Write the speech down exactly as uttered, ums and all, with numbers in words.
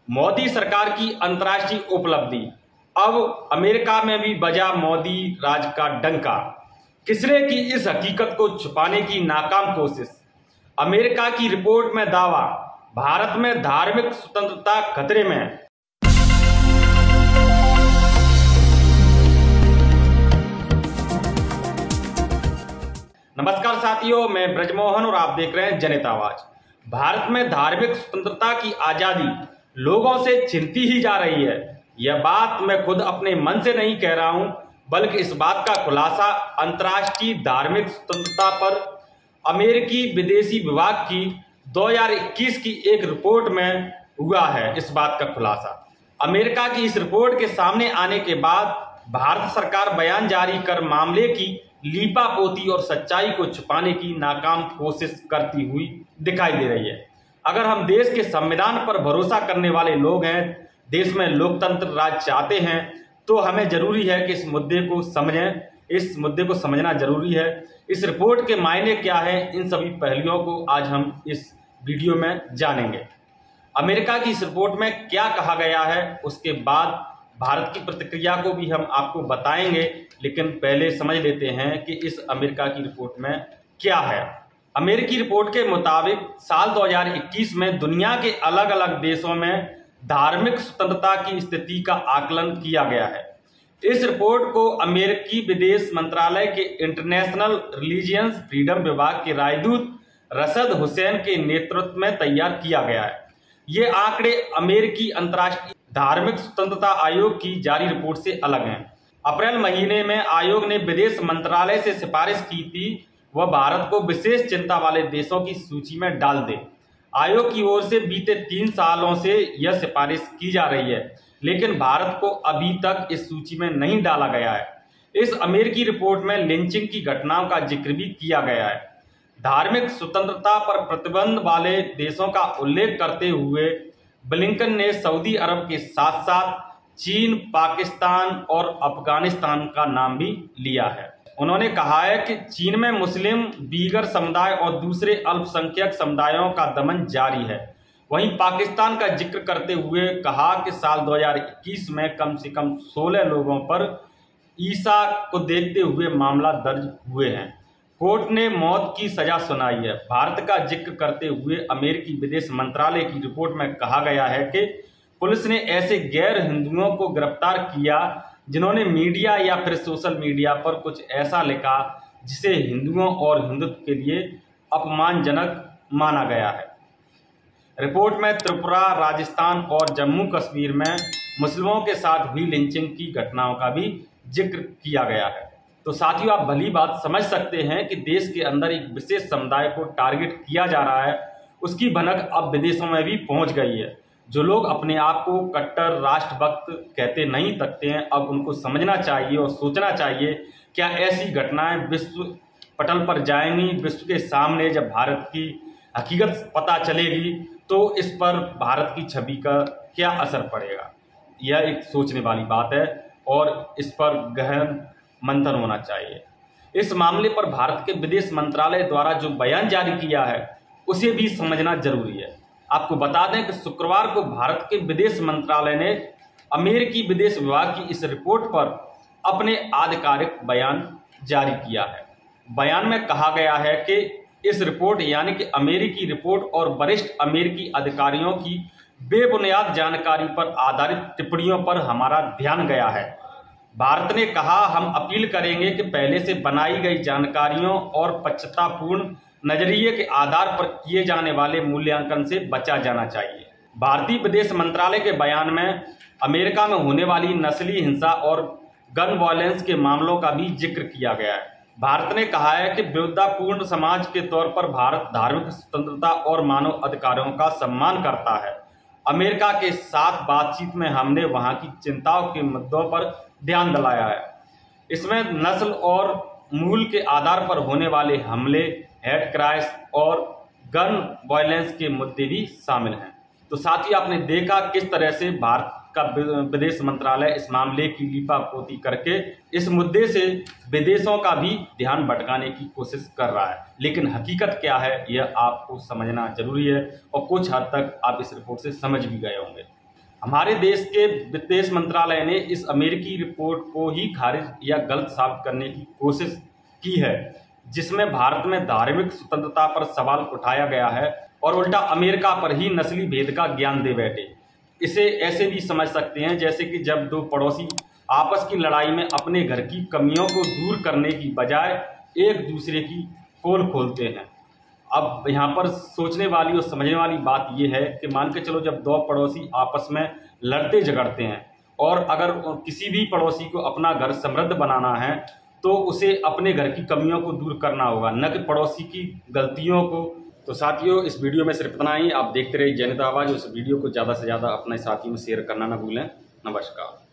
मोदी सरकार की अंतर्राष्ट्रीय उपलब्धि। अब अमेरिका में भी बजा मोदी राज का डंका। किसने की इस हकीकत को छुपाने की नाकाम कोशिश। अमेरिका की रिपोर्ट में दावा, भारत में धार्मिक स्वतंत्रता खतरे में। नमस्कार साथियों, मैं ब्रजमोहन और आप देख रहे हैं जनता आवाज। भारत में धार्मिक स्वतंत्रता की आजादी लोगों से छिनती ही जा रही है। यह बात मैं खुद अपने मन से नहीं कह रहा हूं, बल्कि इस बात का खुलासा अंतर्राष्ट्रीय धार्मिक स्वतंत्रता पर अमेरिकी विदेशी विभाग की दो हज़ार इक्कीस की एक रिपोर्ट में हुआ है। इस बात का खुलासा अमेरिका की इस रिपोर्ट के सामने आने के बाद भारत सरकार बयान जारी कर मामले की लीपापोती और सच्चाई को छुपाने की नाकाम कोशिश करती हुई दिखाई दे रही है। अगर हम देश के संविधान पर भरोसा करने वाले लोग हैं, देश में लोकतंत्र राज चाहते हैं, तो हमें जरूरी है कि इस मुद्दे को समझें। इस मुद्दे को समझना जरूरी है। इस रिपोर्ट के मायने क्या है, इन सभी पहलुओं को आज हम इस वीडियो में जानेंगे। अमेरिका की इस रिपोर्ट में क्या कहा गया है, उसके बाद भारत की प्रतिक्रिया को भी हम आपको बताएंगे। लेकिन पहले समझ लेते हैं कि इस अमेरिका की रिपोर्ट में क्या है। अमेरिकी रिपोर्ट के मुताबिक साल दो हज़ार इक्कीस में दुनिया के अलग अलग देशों में धार्मिक स्वतंत्रता की स्थिति का आकलन किया गया है। इस रिपोर्ट को अमेरिकी विदेश मंत्रालय के इंटरनेशनल रिलीजियस फ्रीडम विभाग के राजदूत रशद हुसैन के नेतृत्व में तैयार किया गया है। ये आंकड़े अमेरिकी अंतर्राष्ट्रीय धार्मिक स्वतंत्रता आयोग की जारी रिपोर्ट से अलग हैं। अप्रैल महीने में आयोग ने विदेश मंत्रालय से सिफारिश की थी वह भारत को विशेष चिंता वाले देशों की सूची में डाल दे। आयोग की ओर से बीते तीन सालों से यह सिफारिश की जा रही है, लेकिन भारत को अभी तक इस सूची में नहीं डाला गया है। इस अमेरिकी रिपोर्ट में लिंचिंग की घटनाओं का जिक्र भी किया गया है। धार्मिक स्वतंत्रता पर प्रतिबंध वाले देशों का उल्लेख करते हुए ब्लिंकन ने सऊदी अरब के साथ साथ चीन, पाकिस्तान और अफगानिस्तान का नाम भी लिया है। उन्होंने कहा है कि चीन में मुस्लिम, बीगर समुदाय और दूसरे अल्पसंख्यक समुदायों का दमन जारी है। वहीं पाकिस्तान का जिक्र करते हुए कहा कि साल दो हज़ार इक्कीस में कम से कम सोलह लोगों पर ईसा को देखते हुए मामला दर्ज हुए हैं। कोर्ट ने मौत की सजा सुनाई है। भारत का जिक्र करते हुए अमेरिकी विदेश मंत्रालय की रिपोर्ट में कहा गया है कि पुलिस ने ऐसे गैर हिंदुओं को गिरफ्तार किया जिन्होंने मीडिया या फिर सोशल मीडिया पर कुछ ऐसा लिखा जिसे हिंदुओं और हिंदुत्व के लिए अपमानजनक माना गया है। रिपोर्ट में त्रिपुरा, राजस्थान और जम्मू कश्मीर में मुस्लिमों के साथ हुई लिंचिंग की घटनाओं का भी जिक्र किया गया है। तो साथियों, आप भली बात समझ सकते हैं कि देश के अंदर एक विशेष समुदाय को टारगेट किया जा रहा है, उसकी भनक अब विदेशों में भी पहुंच गई है। जो लोग अपने आप को कट्टर राष्ट्रभक्त कहते नहीं सकते हैं, अब उनको समझना चाहिए और सोचना चाहिए क्या ऐसी घटनाएं विश्व पटल पर जाएंगी। विश्व के सामने जब भारत की हकीकत पता चलेगी तो इस पर भारत की छवि का क्या असर पड़ेगा, यह एक सोचने वाली बात है और इस पर गहन मंथन होना चाहिए। इस मामले पर भारत के विदेश मंत्रालय द्वारा जो बयान जारी किया है उसे भी समझना जरूरी है। आपको बता दें कि शुक्रवार को भारत के विदेश मंत्रालय ने अमेरिकी विदेश विभाग की इस रिपोर्ट पर अपने आधिकारिक बयान जारी किया है। बयान में कहा गया है कि इस रिपोर्ट यानी कि अमेरिकी रिपोर्ट और वरिष्ठ अमेरिकी अधिकारियों की बेबुनियाद जानकारी पर आधारित टिप्पणियों पर हमारा ध्यान गया है। भारत ने कहा, हम अपील करेंगे कि पहले से बनाई गई जानकारियों और पक्षतापूर्ण नजरिए के आधार पर किए जाने वाले मूल्यांकन से बचा जाना चाहिए। भारतीय विदेश मंत्रालय के बयान में अमेरिका में होने वाली नस्ली हिंसा और गन वायलेंस के मामलों का भी जिक्र किया गया है। भारत ने कहा है कि विविधतापूर्ण समाज के तौर पर भारत धार्मिक स्वतंत्रता और मानव अधिकारों का सम्मान करता है। अमेरिका के साथ बातचीत में हमने वहां की चिंताओं के मुद्दों पर ध्यान दिलाया है। इसमें नस्ल और मूल के आधार पर होने वाले हमले, हेड क्राइम्स और गन वायलेंस के मुद्दे भी शामिल हैं। तो साथ ही आपने देखा किस तरह से भारत का विदेश मंत्रालय इस मामले की लीपापोती करके इस मुद्दे से विदेशों का भी ध्यान भटकाने की कोशिश कर रहा है। लेकिन हकीकत क्या है यह आपको समझना जरूरी है और कुछ हद तक आप इस रिपोर्ट से समझ भी गए होंगे। हमारे देश के विदेश मंत्रालय ने इस अमेरिकी रिपोर्ट को ही खारिज या गलत साबित करने की कोशिश की है, जिसमें भारत में धार्मिक स्वतंत्रता पर सवाल उठाया गया है और उल्टा अमेरिका पर ही नस्ली भेद का ज्ञान दे बैठे। इसे ऐसे भी समझ सकते हैं जैसे कि जब दो पड़ोसी आपस की लड़ाई में अपने घर की कमियों को दूर करने की बजाय एक दूसरे की पोल खोलते हैं। अब यहाँ पर सोचने वाली और समझने वाली बात यह है कि मान के चलो, जब दो पड़ोसी आपस में लड़ते झगड़ते हैं और अगर किसी भी पड़ोसी को अपना घर समृद्ध बनाना है तो उसे अपने घर की कमियों को दूर करना होगा, न कि पड़ोसी की गलतियों को। तो साथियों, इस वीडियो में सिर्फ इतना ही। आप देखते रहिए जनता आवाज़। उस वीडियो को ज़्यादा से ज़्यादा अपने साथियों में शेयर करना न भूलें। नमस्कार।